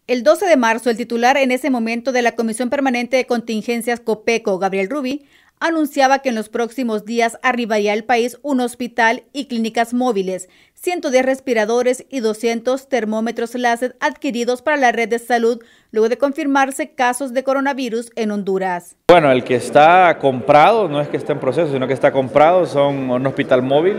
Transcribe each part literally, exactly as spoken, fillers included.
El doce de marzo, el titular en ese momento de la Comisión Permanente de Contingencias COPECO, Gabriel Rubí, anunciaba que en los próximos días arribaría al país un hospital y clínicas móviles, ciento diez respiradores y doscientos termómetros láser adquiridos para la red de salud, luego de confirmarse casos de coronavirus en Honduras. Bueno, el que está comprado, no es que esté en proceso, sino que está comprado, son un hospital móvil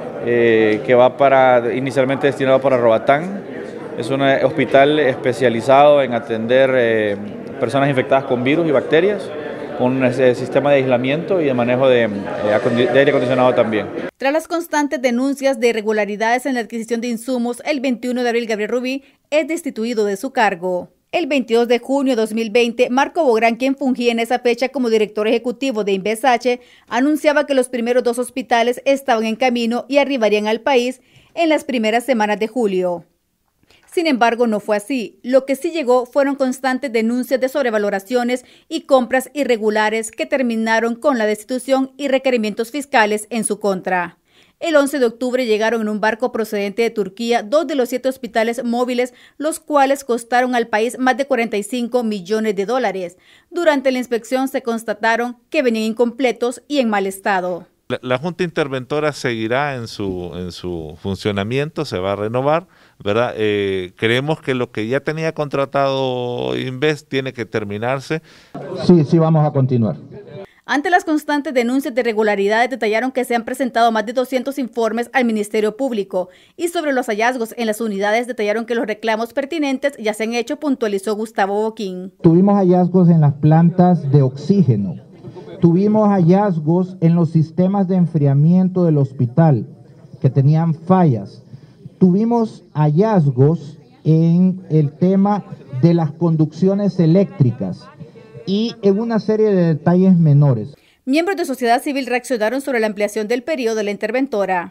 eh, que va para, inicialmente destinado para Roatán. Es un hospital especializado en atender eh, personas infectadas con virus y bacterias, con un sistema de aislamiento y de manejo de, de aire acondicionado también. Tras las constantes denuncias de irregularidades en la adquisición de insumos, el veintiuno de abril Gabriel Rubí es destituido de su cargo. El veintidós de junio de dos mil veinte, Marco Bográn, quien fungía en esa fecha como director ejecutivo de INVESH, anunciaba que los primeros dos hospitales estaban en camino y arribarían al país en las primeras semanas de julio. Sin embargo, no fue así. Lo que sí llegó fueron constantes denuncias de sobrevaloraciones y compras irregulares que terminaron con la destitución y requerimientos fiscales en su contra. El once de octubre llegaron en un barco procedente de Turquía dos de los siete hospitales móviles, los cuales costaron al país más de cuarenta y cinco millones de dólares. Durante la inspección se constataron que venían incompletos y en mal estado. La, la Junta Interventora seguirá en su, en su funcionamiento, se va a renovar, ¿verdad? Eh, creemos que lo que ya tenía contratado Invest tiene que terminarse. Sí, sí, vamos a continuar. Ante las constantes denuncias de irregularidades, detallaron que se han presentado más de doscientos informes al Ministerio Público. Y sobre los hallazgos en las unidades, detallaron que los reclamos pertinentes ya se han hecho, puntualizó Gustavo Boquín. Tuvimos hallazgos en las plantas de oxígeno. Tuvimos hallazgos en los sistemas de enfriamiento del hospital, que tenían fallas. Tuvimos hallazgos en el tema de las conducciones eléctricas y en una serie de detalles menores. Miembros de sociedad civil reaccionaron sobre la ampliación del periodo de la interventora.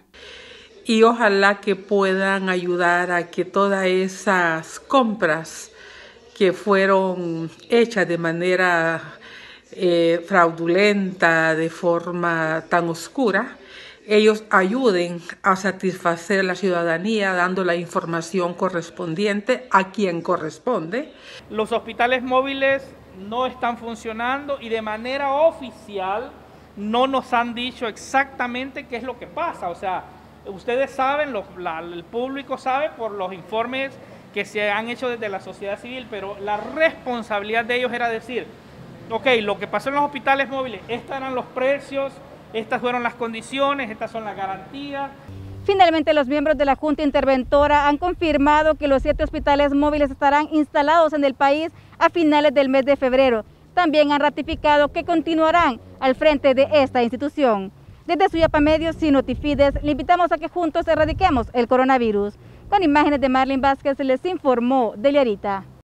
Y ojalá que puedan ayudar a que todas esas compras que fueron hechas de manera eh, fraudulenta, de forma tan oscura, ellos ayuden a satisfacer a la ciudadanía dando la información correspondiente a quien corresponde. Los hospitales móviles no están funcionando y de manera oficial no nos han dicho exactamente qué es lo que pasa. O sea, ustedes saben, los, la, el público sabe por los informes que se han hecho desde la sociedad civil, pero la responsabilidad de ellos era decir, ok, lo que pasó en los hospitales móviles, estos eran los precios, estas fueron las condiciones, estas son las garantías. Finalmente, los miembros de la Junta Interventora han confirmado que los siete hospitales móviles estarán instalados en el país a finales del mes de febrero. También han ratificado que continuarán al frente de esta institución. Desde Suyapa Medios y Notifides, le invitamos a que juntos erradiquemos el coronavirus. Con imágenes de Marlene Vázquez, les informó Deliarita.